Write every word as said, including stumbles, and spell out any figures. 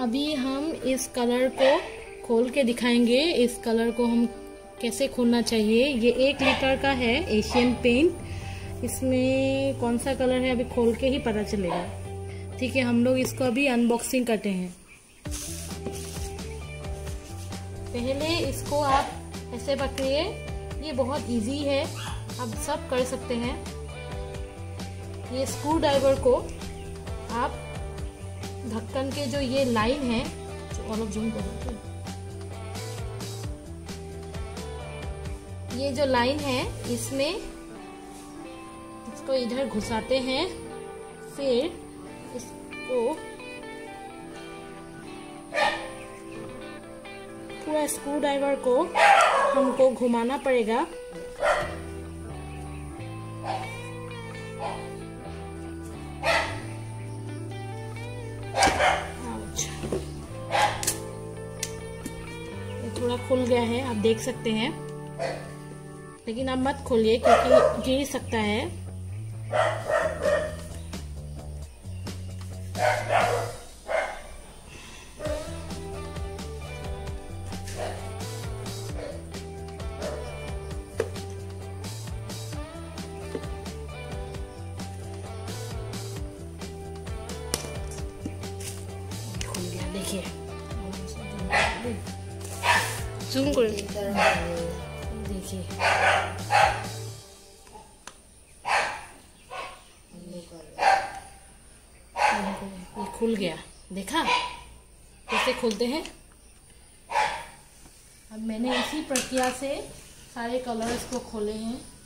अभी हम इस कलर को खोल के दिखाएंगे। इस कलर को हम कैसे खोलना चाहिए। ये एक लीटर का है एशियन पेंट। इसमें कौन सा कलर है अभी खोल के ही पता चलेगा। ठीक है, हम लोग इसको अभी अनबॉक्सिंग करते हैं। पहले इसको आप ऐसे पकड़िए, ये बहुत इजी है, आप सब कर सकते हैं। ये स्क्रू ड्राइवर को आप ढक्कन के जो ये लाइन है, और जूम करो, ये जो लाइन है इसमें इसको इधर घुसाते हैं, फिर इसको पूरा स्क्रू ड्राइवर को हमको घुमाना पड़ेगा। ये थोड़ा खुल गया है, आप देख सकते हैं, लेकिन आप मत खोलिए क्योंकि गिर सकता है। खुल गया, देखिए, जूम कर देखिए, ये खुल गया, देखा कैसे खोलते हैं। अब मैंने इसी प्रक्रिया से सारे कलर्स को खोले हैं।